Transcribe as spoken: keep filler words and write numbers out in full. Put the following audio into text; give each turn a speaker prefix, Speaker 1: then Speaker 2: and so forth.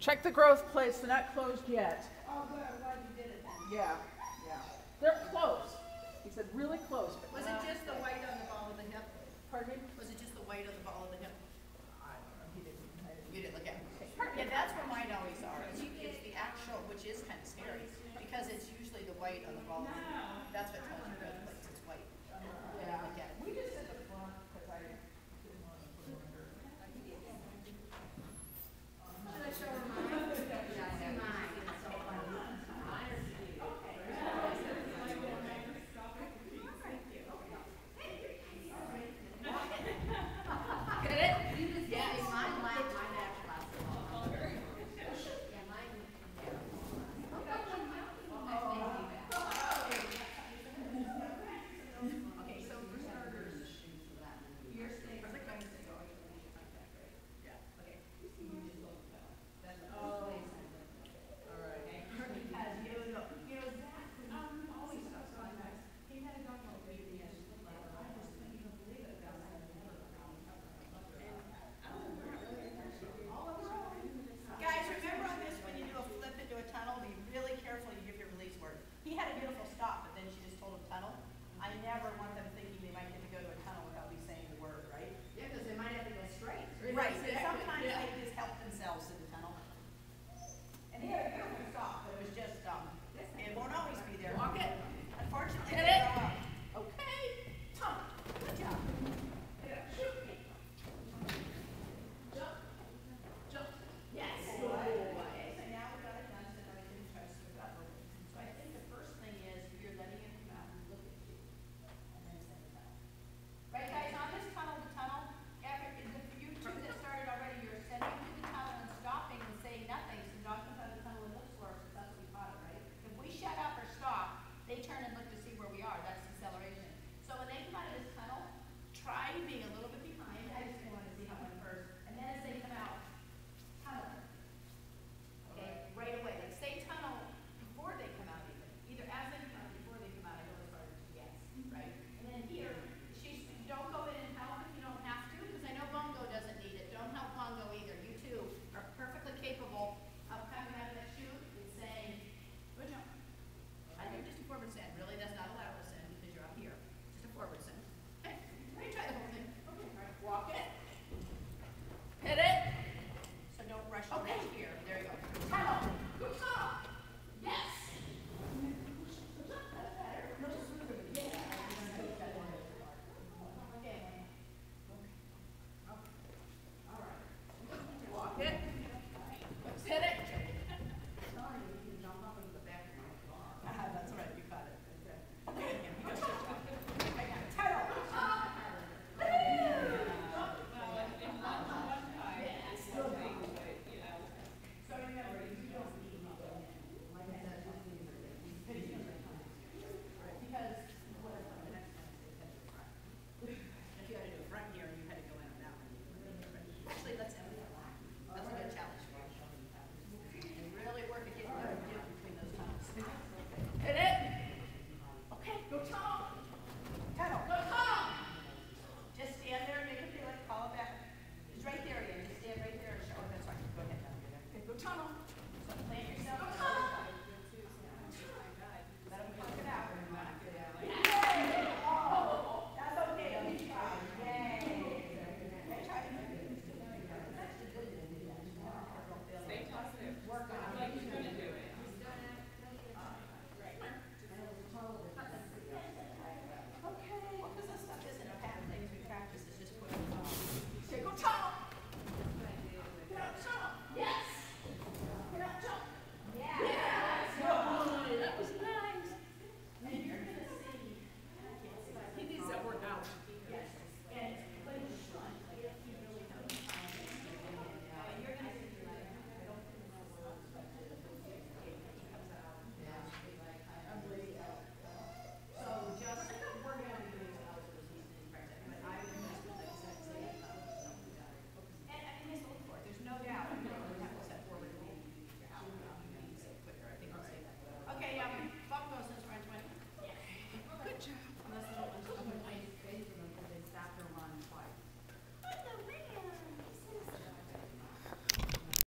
Speaker 1: Check the growth plates, they're not closed yet.
Speaker 2: Oh, good, I'm glad you did it then.
Speaker 1: Yeah, yeah. They're close. He said really close. But
Speaker 2: Was it just the white on the ball of the hip?
Speaker 1: Pardon me?
Speaker 2: Was it just the white on the ball of the hip?
Speaker 1: I don't know. He didn't. I didn't.
Speaker 2: You didn't look at it. Yeah, that's where mine always are. It's, it's the actual, which is kind of scary, because it's usually the white on the ball. That's what tells you growth plates, it's white.
Speaker 1: Yeah.
Speaker 2: Look at it.
Speaker 1: We just did the front because I didn't want to put it under.
Speaker 3: Should I show her mine? Yeah, I see mine. It's so funny. Mine are cute.
Speaker 2: Get it?
Speaker 3: Yeah, mine lasts, mine actually lasts a lot longer. Yeah, mine.
Speaker 2: Okay, so for starters, your steak, or the kind of thing, oh, you should like that, right? Yeah. Okay. That's all. All right. Because you know, you know, Zach, um, always stuff so nice. He had a dog all day, and I just couldn't even believe it. Guys, remember on this, when you do a flip into a tunnel, be really careful you give your release word. He had a beautiful stop, but then she just told him tunnel. I never want them thinking they might get to go to a tunnel without me saying the word, right?
Speaker 3: Yeah, because they might have to go straight.
Speaker 2: Right, but sometimes they just help themselves in the tunnel. And he had a beautiful stop, but it was just, um, it won't always be there. Walk it. Unfortunately,
Speaker 1: Hit
Speaker 2: they
Speaker 1: it.
Speaker 2: grow up.
Speaker 1: Okay.
Speaker 2: Tunnel. Good job. Get up. Shoot. Jump. Jump. Yes. Okay, so now we got it done, so now we can try to switch it up. So I think the first thing is you're letting it come out and look at you. And then send it out. Right, guys, on this tunnel to tunnel, after, for you two that started already, you're sending to the tunnel and stopping and saying nothing, so dog comes out of the tunnel and looks for us, because that's what we taught it, right? If we shut up or stop, they turn and look to see where we are, that's deceleration. So when they come out of this tunnel, try being a little bit behind, I just want to see how it went first, and then as they come out, tunnel. Okay, right away, like say tunnel before they come out even, either as they come out, before they come out, I go as far as yes, right? And then here, she's, don't go in and help if you don't have to, because I know Bongo doesn't need it, don't help Bongo either, you two are perfectly capable of coming out of that chute and saying, good job. I think just a forward send, really, that's not a lateral send because you're up here, just a forward send. Okay, let me try the whole thing. Okay, all right, walk it.
Speaker 1: Hit it.
Speaker 2: So don't rush. Okay,